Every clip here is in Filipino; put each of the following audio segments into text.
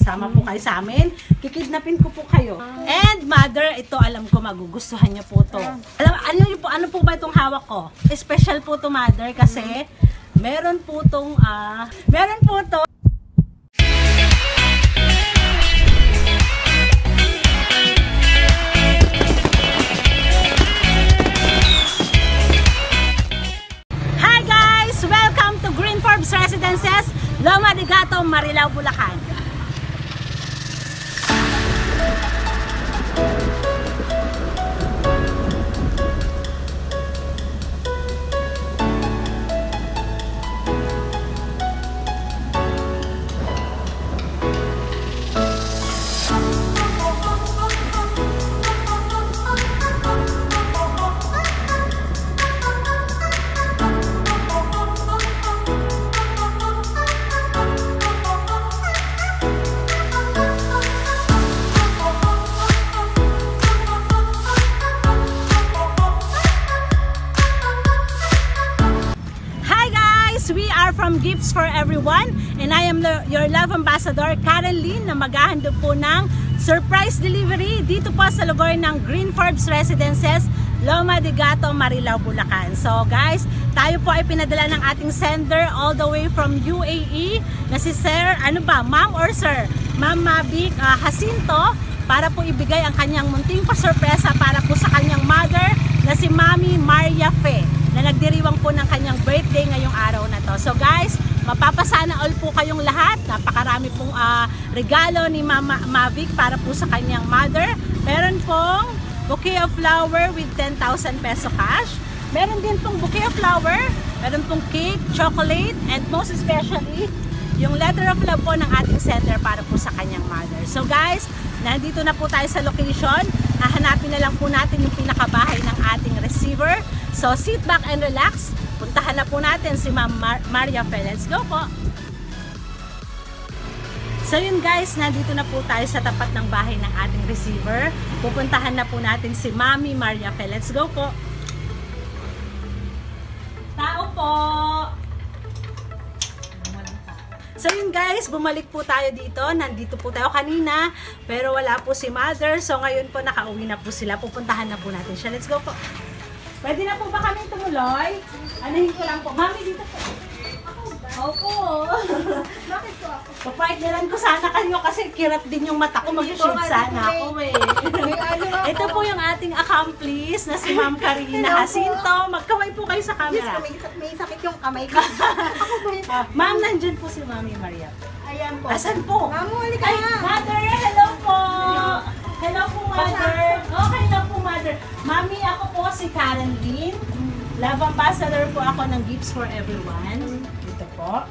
Sama po kayo sa amin. Kikidnapin ko po kayo. And mother, ito alam ko magugustuhan niyo po to. Ano po ba itong hawak ko? Special po to mother kasi meron po to. Residences, Regalo, Marilao, Bulacan. We are from Gifts for Everyone and I am your love ambassador Karen Lynn na maghahandog po ng surprise delivery dito po sa lugar ng Green Forbes Residences, Regalo, Marilao, Bulacan. So guys, tayo po ay pinadala ng ating sender all the way from UAE na si Sir, Ma'am or Sir? Ma'am Mavic Jacinto para po ibigay ang kanyang munting pasurpresa para po sa kanyang mother na si Mami Maria Fe na nagdiriwang po ng kanyang birthday ngayong araw na to. So guys, mapapasana all po kayong lahat. Napakarami pong regalo ni Mama Mavic para po sa kanyang mother. Meron pong bouquet of flower with 10,000 peso cash. Meron din pong bouquet of flower. Meron pong cake, chocolate, and most especially, yung letter of love po ng ating sender para po sa kanyang mother. So guys, nandito na po tayo sa location. Hahanapin na lang po natin yung pinakabahay ng ating receiver. So sit back and relax. Puntahan na po natin si Ma'am Maria Fe. Let's go po! So yun guys, nandito na po tayo sa tapat ng bahay ng ating receiver. Pupuntahan na po natin si Mami Maria Fe. Let's go po! Tao po! So yun guys, bumalik po tayo dito. Nandito po tayo kanina, pero wala po si mother. So ngayon po nakauwi na po sila. Pupuntahan na po natin siya. Let's go po! Pwede na po ba kaming tumuloy? Anahin ko lang po. Mami, dito po. Opo. Bakit po ako? Papartneran ko sana kayo kasi kirat din yung mata ko. Mag-shoot sana ako eh. Ito po yung ating accomplice na si Ma'am Karina Jacinto. Magkamay po kayo sa camera. Yes, may sakit yung kamay ko. Ako ba yun? Ma'am, nandyan po si Mami Maria. Ayan po. Asan po? Ma'am, huli ka Ay, na. Mother, hello po. Hello po, Mother. Okay na po, Mother. Mami, ako po si Karen Lynn. Love Ambassador po ako ng Gifts for Everyone. Dito po.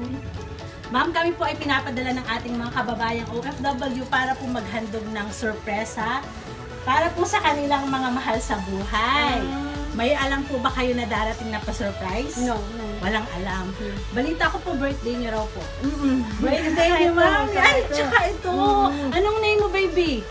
Ma'am, kami po ay pinapadala ng ating mga kababayang OFW para po maghandog ng sorpresa para po sa kanilang mga mahal sa buhay. May alam po ba kayo na darating na pa-surprise? No. Walang alam. Balita ko po, birthday niyo raw po. Birthday niyo, Ma'am. Ay, tsaka ito. Anong name mo, baby?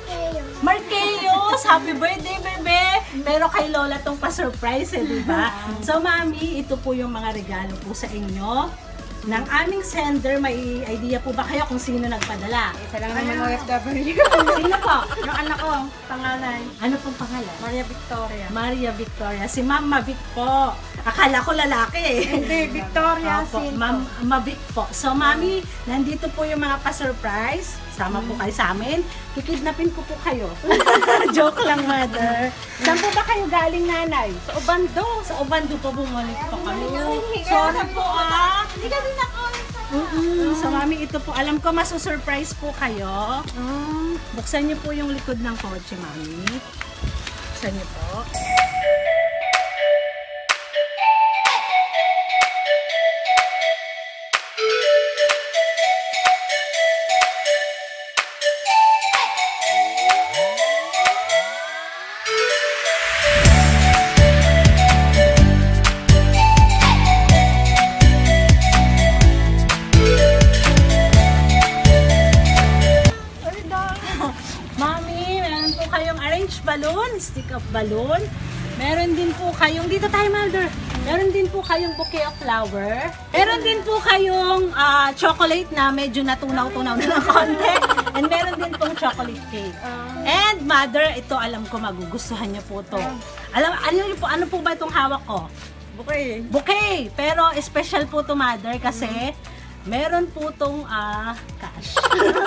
Marqueos! Happy birthday, bebe! Pero kay Lola tong pa-surprise di ba? So, Mami, ito po yung mga regalo po sa inyo ng aming sender. May idea po ba kayo kung sino nagpadala? Isa lang naman OFW. Sino po? Yung anak ko, pangalan. Ano pong pangalan? Maria Victoria. Maria Victoria. Si Ma'am Mavic po. Akala ko lalaki eh. Hindi, Victoria. Opo, Ma'am Mavic po. So, Mami, nandito po yung mga pa-surprise. Sama po kayo sa amin. Kikidnapin ko po kayo. Joke lang, Mother. Saan po ba kayo galing, Nanay? Sa Obando. Sa Obando po bumalik pa kayo. Sorry po Hindi ka din ako. So, Mami, ito po. Alam ko, masusurprise po kayo. Buksan niyo po yung likod ng kotse, Mami. Buksan niyo po. Balloon, stick of balloon. Meron din po kayong, dito tayo, Mother. Meron din po kayong bouquet of flower. Meron din po kayong chocolate na medyo natunaw-tunaw na ng konti. And meron din pong chocolate cake. And mother, ito alam ko magugustuhan niyo po to. Ano po ba itong hawak ko? Bouquet. Bouquet! Pero special po to mother kasi meron po tong cash.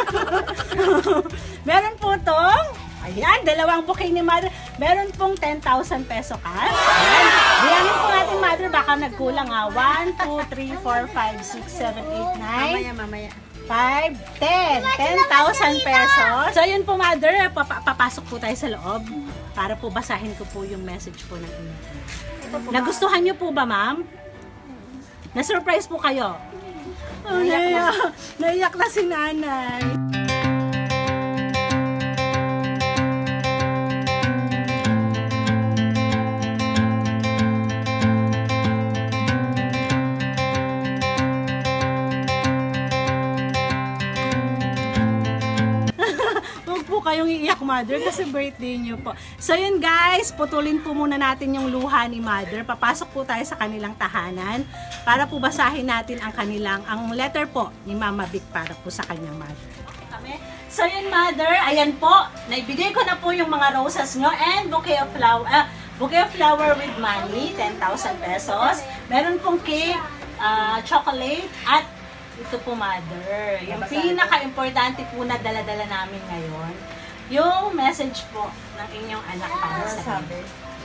Meron po tong, ayan, dalawang bouquet ni mother. Meron pong 10,000 peso cash. Ayan. Diyanin po natin mother, baka nagkulang 1, 2, 3, 4, 5, 6, 7, 8, 9. Mamaya. 5, 10. 10,000 pesos. So, yun po, mother. Papasok po tayo sa loob para po basahin ko po yung message po ng inyo. Nagustuhan niyo po ba, ma'am? Na-surprise po kayo? Oh, naiyak na si nanay. Kayong iiyak mother kasi birthday niyo po. So yun guys, putulin po muna natin yung luha ni mother. Papasok po tayo sa kanilang tahanan para po basahin natin ang letter po ni Mama Vic para po sa kanyang mother. Okay. So yun mother, ayan po, naibigay ko na po yung mga roses nyo and bouquet of flower with money, 10,000 pesos. Meron pong cake, chocolate at ito po mother, yung pinaka-importante po na dala-dala namin ngayon, yung message po ng inyong anak para sa inyo.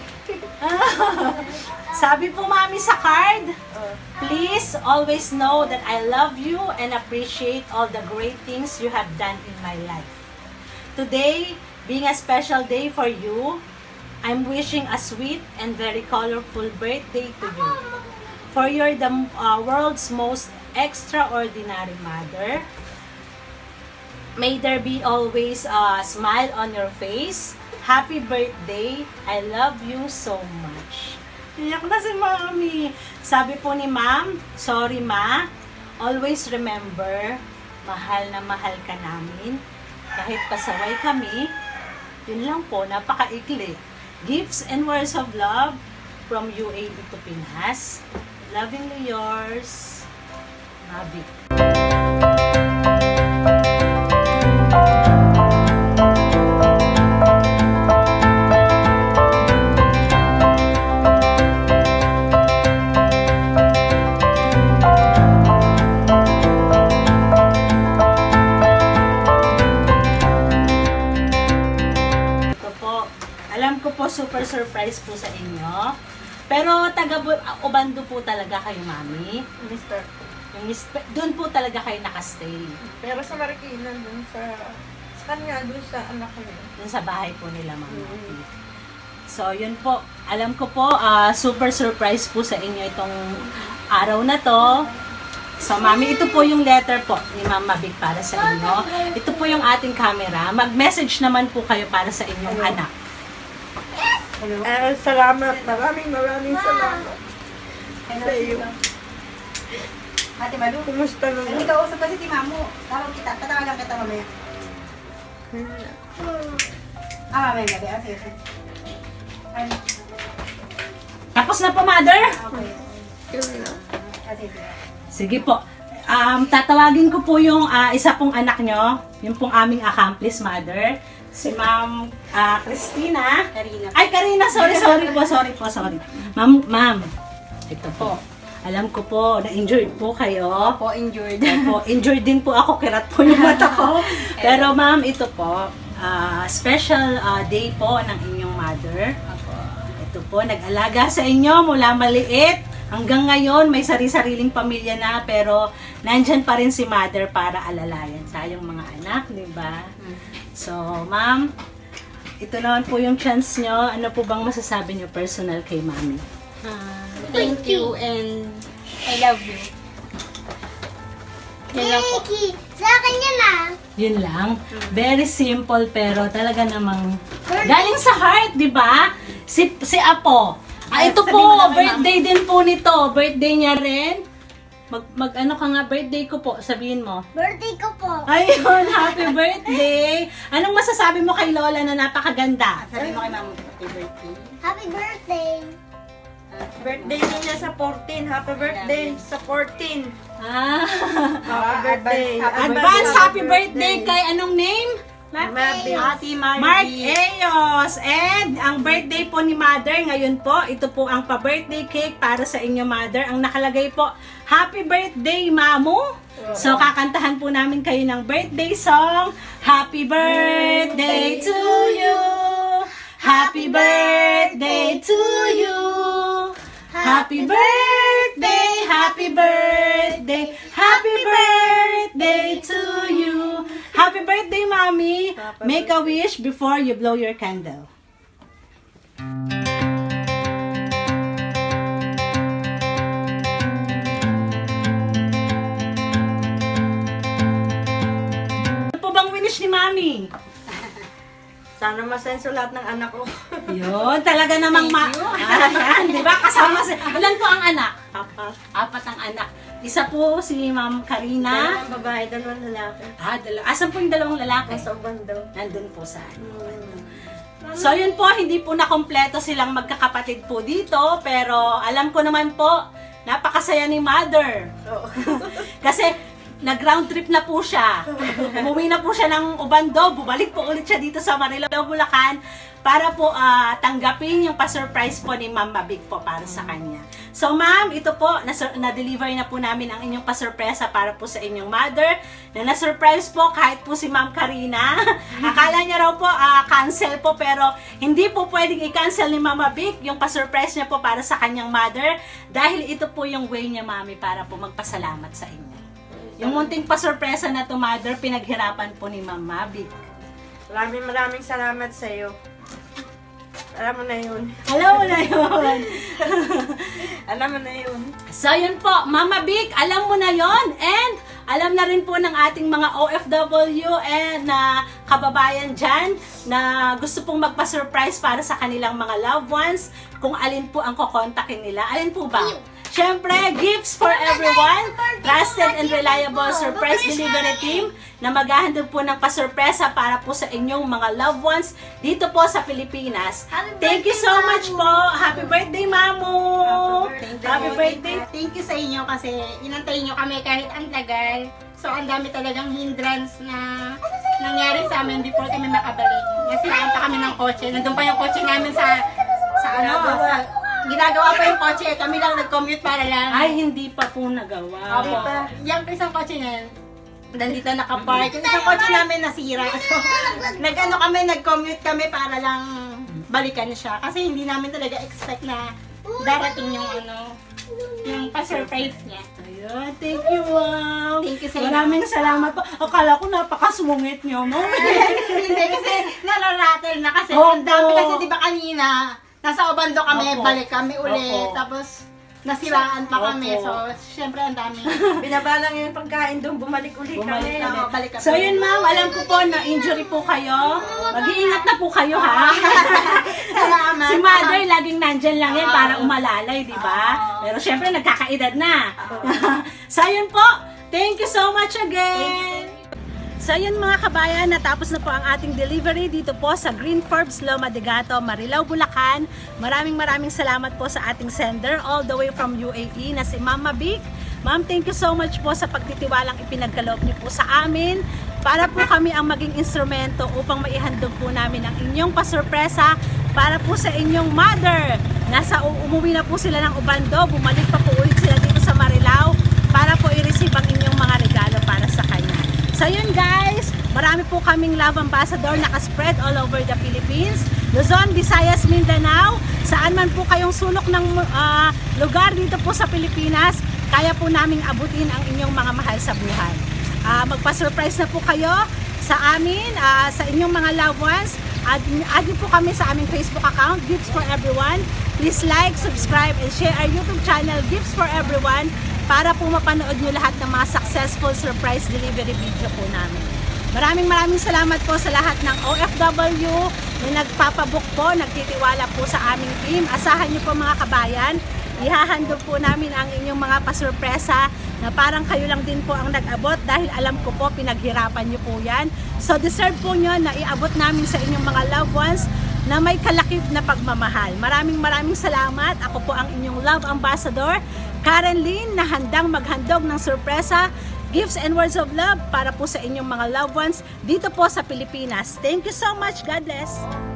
Sabi po mami sa card, please always know that I love you and appreciate all the great things you have done in my life. Today, being a special day for you, I'm wishing a sweet and very colorful birthday to you. For you're the world's most extraordinary mother. May there be always a smile on your face. Happy birthday. I love you so much. Iyak na si Mami. Sabi po ni Ma'am, sorry Ma. Always remember, mahal na mahal ka namin. Kahit pasaway kami, yun lang po, napakaikli. Gifts and words of love from UAE to Pinas. Lovingly yours, Mavi. Alam ko po, super surprise po sa inyo. Pero taga-Ubando po talaga kayo, Mami. Mister. Doon po talaga kayo nakastay. Pero sa Marikina, dun sa kanya, dun sa anak ko yun. Doon sa bahay po nila, Mami. So, yun po. Alam ko po, super surprise po sa inyo itong araw na to. So, Mami, ito po yung letter po ni Mama Vic para sa inyo. Ito po yung ating camera. Mag-message naman po kayo para sa inyong anak. Salamat. Maraming salamat. Sa iyo. Ate Malu, Kumusta naman? hindi ka usap kasi si Mamo. Tawag kita, patawagan kita mamaya. Mamaya gabi. Sige. Ano? Tapos na po, Mother? Okay. Sige. Sige po. Tatawagin ko po yung isa pong anak nyo. Yung pong aming accomplice, Mother. Si Ma'am Christina. Karina. Ay, Karina. Sorry po. Ma'am. Ito po. Alam ko po, na-injured po kayo. Opo, injured. Opo, injured din po ako. Kirat po yung mata ko. Pero ma'am, ito po. Special day po ng inyong mother. Ito po, nag-alaga sa inyo mula maliit. Hanggang ngayon, may sari-sariling pamilya na. Pero, nandyan pa rin si mother para alalayan tayong mga anak, di ba? So, ma'am, ito naman po yung chance nyo. Ano po bang masasabi nyo personal kay mami? Thank you and I love you. Yun lang po. Sa akin yan Yun lang. Very simple pero talaga namang galing sa heart, di ba? Si Apo. Ito po, birthday din po nito. Birthday niya rin. Ano ka nga, birthday ko po, sabihin mo. Birthday ko po. Ayun, happy birthday! Anong masasabi mo kay Lola na napakaganda? Sabi mo kay Mamo, happy birthday. Happy birthday. Birthday din niya sa 14. Happy birthday sa 14. Ah, Happy birthday. advance happy birthday kay anong name? Marvin. Ate Mark Marvin. Eos. And ang birthday po ni Mother ngayon po, ito po ang pa-birthday cake para sa inyo, Mother. Ang nakalagay po, Happy Birthday, Mamu. So, kakantahan po namin kayo ng birthday song. Happy birthday to you. Happy birthday to you. Happy birthday, happy birthday, happy birthday to you. Happy birthday, Mommy. Make a wish before you blow your candle. Ano po bang wish ni Mommy? Sana masenso lahat ng anak ko. Yun, talaga namang di ba? Kasama si... Ilan po ang anak? Apat ang anak. Isa po si Ma'am Karina. Dalawang babae, dalawang lalaki. Asan po yung dalawang lalaki? Nasa ubando. Nandun po sa So yun po, hindi po nakompleto silang magkakapatid po dito. Pero alam ko naman po, napakasaya ni Mother. Oo. Kasi nag-round trip na po siya. Umuwi na po siya ng Ubando. Bumalik po ulit siya dito sa Marilao, Bulacan para po tanggapin yung pa-surprise po ni Ma'am Mabig po para sa kanya. So ma'am, ito po, na-deliver na po namin ang inyong pa-surpresa para po sa inyong mother. Na-surprise po kahit po si Ma'am Karina. Akala niya raw po cancel po, pero hindi po pwedeng i-cancel ni Mama Vic yung pa-surprise niya po para sa kanyang mother dahil ito po yung way niya, mami, para po magpasalamat sa inyo. Yung munting pa-surpresa na to, Mother, pinaghirapan po ni Mama Vic. Maraming salamat sa iyo. Alam mo na yun. Alam mo na yun. Alam mo na yun. So, yun po, Mama Vic, alam mo na yun. And, alam na rin po ng ating mga OFW and kababayan dyan na gusto pong magpa-surprise para sa kanilang mga loved ones kung alin po ang kukontakin nila. Alin po ba? Siyempre, Gifts for Everyone, trusted and reliable surprise delivery team na maghahandog po ng pasurpresa para po sa inyong mga loved ones dito po sa Pilipinas. Thank you so much po. Happy birthday, Mamu! Happy birthday! Thank you sa inyo kasi inantay nyo kami kahit ang tagal. So, ang dami talagang hindrance na nangyari sa amin before kami makabalik. Nasiraan pa kami ng kotse. Nandun pa yung kotse namin sa ginagawa pa yung kotse. Kami lang nag-commute para lang. Ay, hindi pa po nagawa. Opo. Yung isang kotse na nandito nakapark. Yung isang kotse namin nasira. So, nag-commute kami para lang balikan siya. Kasi hindi namin talaga expect na darating yung pa-surprise niya. Ayun, thank you, Ma'am. Thank you sa inyo. Maraming salamat po. Akala ko napakasungit niyo, Ma'am. Hindi kasi nalaratel na kasi. Opo. Ang dami kasi di ba kanina, nasa Obando kami, Opo. balik kami ulit. Opo. Tapos nasiraan pa kami. Opo. So, syempre ang dami. Binabalang yung pagkain doon, bumalik ulit kami. Balik kami. So yun, Ma'am, alam ko po na injury po kayo. Mag-iingat na po kayo, ha? Salamat. Si Mother laging nandyan lang yan para umalalay, di ba? Pero syempre nagkakaedad na. So yun po, thank you so much again. So yun mga kabayan, natapos na po ang ating delivery dito po sa Green Forbes, Loma de Gato, Marilao, Bulacan. Maraming salamat po sa ating sender all the way from UAE na si Mama Vic. Ma'am, thank you so much po sa pagtitiwalang ipinagkaloob niyo po sa amin para po kami ang maging instrumento upang maihandog po namin ang inyong pasurpresa para po sa inyong mother. Umuwi na po sila ng Ubando, bumalik pa po ulit sila dito sa Marilao para po i-receive ang inyong mga regalo para sa kanya. So yun guys, marami po kaming love ambassador nakaspread all over the Philippines, Luzon, Visayas, Mindanao. Saan man po kayong sulok ng lugar dito po sa Pilipinas, kaya po naming abutin ang inyong mga mahal sa buhay. Magpa-surprise na po kayo sa amin, sa inyong mga loved ones. Add po kami sa aming Facebook account, Gifts for Everyone. Please like, subscribe, and share our YouTube channel, Gifts for Everyone, para po mapanood nyo lahat ng mga successful surprise delivery video po namin. Maraming salamat po sa lahat ng OFW na nagpapabook po, nagtitiwala po sa aming team. Asahan nyo po mga kabayan, ihahandog po namin ang inyong mga pasurpresa na parang kayo lang din po ang nag-abot dahil alam ko po pinaghirapan nyo po yan. So deserve po nyo na iabot namin sa inyong mga loved ones na may kalakip na pagmamahal. Maraming salamat. Ako po ang inyong love ambassador, Karen Lynn, na handang maghandog ng sorpresa, gifts and words of love para po sa inyong mga loved ones dito po sa Pilipinas. Thank you so much. God bless.